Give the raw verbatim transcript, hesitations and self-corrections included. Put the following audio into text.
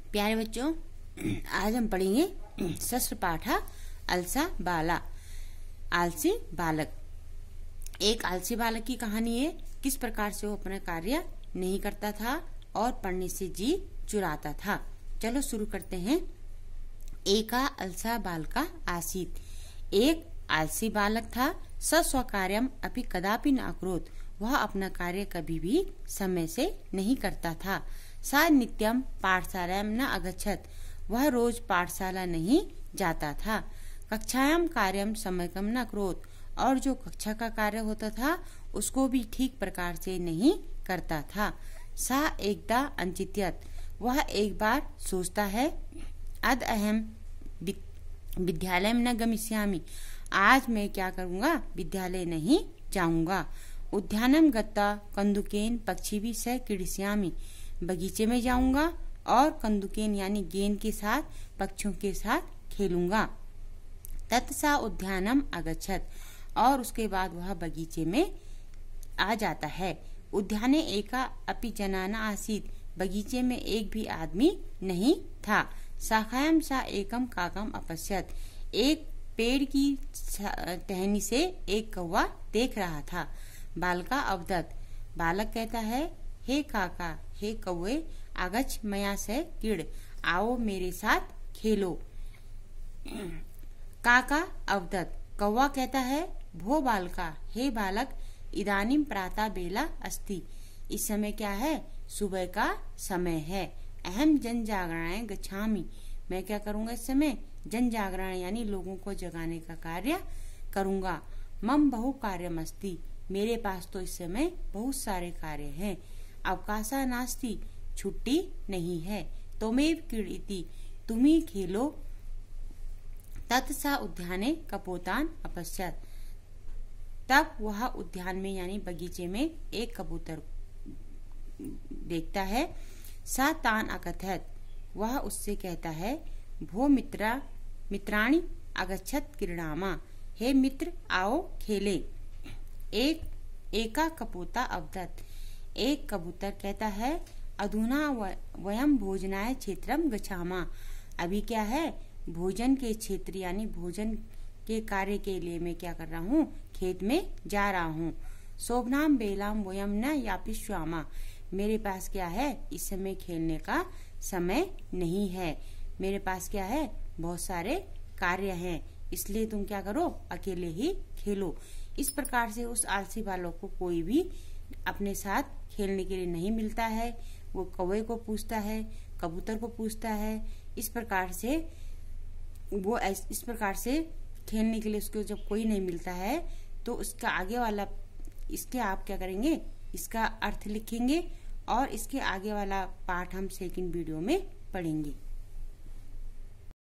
प्यारे बच्चों, आज हम पढ़ेंगे शस्त्र पाठा अलसा बाला। आलसी बालक। एक आलसी बालक की कहानी है। किस प्रकार से वो अपना कार्य नहीं करता था और पढ़ने से जी चुराता था। चलो शुरू करते हैं। एका अलसा बालका आसीत। एक आलसी बालक था। स स्वकार्यम अपि कदापि न अकरोत्। वह अपना कार्य कभी भी समय से नहीं करता था। सा नित्यम पाठशालायां न अगच्छत्। वह रोज पाठशाला नहीं जाता था। कक्षायां कार्यम समयकम न अकरोत्। और जो कक्षा का कार्य होता था उसको भी ठीक प्रकार से नहीं करता था। सा एकदा अंचित्यत। वह एक बार सोचता है, अद अहम विद्यालय न गमिष्यामि। आज मैं क्या करूँगा, विद्यालय नहीं जाऊंगा। उद्यानम गत्वा कंदुकेन पक्षिभिः सह क्रीडिष्यामि। बगीचे में जाऊंगा और कंदुकेन यानी गेंद के साथ पक्षियों के साथ खेलूंगा। तत्सा उद्यानम अगच्छत्। और उसके बाद वह बगीचे में आ जाता है। उद्याने एका अपि जनाना आसीत्। बगीचे में एक भी आदमी नहीं था। शाखायां सा एकम काकम अपश्यत्। एक पेड़ की टहनी से एक कौवा देख रहा था। बालका अवदत्। बालक कहता है, हे काका, हे कौवे, आगच्छ मया सह क्रीड। आओ मेरे साथ खेलो। काका अवदत्। कौवा कहता है, भो बालका, हे बालक, इदानीं प्रातः बेला अस्ति। इस समय क्या है, सुबह का समय है। अहम जन जागरणाय गच्छामि। मैं क्या करूंगा इस समय, जन जागरण यानी लोगों को जगाने का कार्य करूंगा। मम बहु कार्यम अस्ति। मेरे पास तो इस समय बहुत सारे कार्य हैं। अवकाशा नास्ति। छुट्टी नहीं है। त्वमेव क्रीडति। तुम ही खेलो। तत्सा उद्याने कपोतान अपश्यत्। तब वह उद्यान में यानी बगीचे में एक कबूतर देखता है। सा तान अकथयत्। वह उससे कहता है, भो मित्रा मित्राणि अगच्छत् क्रीडामा। हे मित्र, आओ खेले। एक एका कपोता अवदत्। एक कबूतर कहता है, अधुना वयम भोजनाय क्षेत्रम गच्छामा। अभी क्या है, भोजन के क्षेत्र यानी भोजन के कार्य के लिए मैं क्या कर रहा हूँ, खेत में जा रहा हूँ। शोभनाम बेलाम वयम न यापिष्यामा। मेरे पास क्या है, इस समय खेलने का समय नहीं है। मेरे पास क्या है, बहुत सारे कार्य हैं, इसलिए तुम क्या करो, अकेले ही खेलो। इस प्रकार से उस आलसी बालक को कोई भी अपने साथ खेलने के लिए नहीं मिलता है। वो कौवे को पूछता है, कबूतर को पूछता है। इस प्रकार से वो इस प्रकार से खेलने के लिए उसको जब कोई नहीं मिलता है तो उसका आगे वाला इसके आप क्या करेंगे, इसका अर्थ लिखेंगे और इसके आगे वाला पाठ हम सेकंड वीडियो में पढ़ेंगे।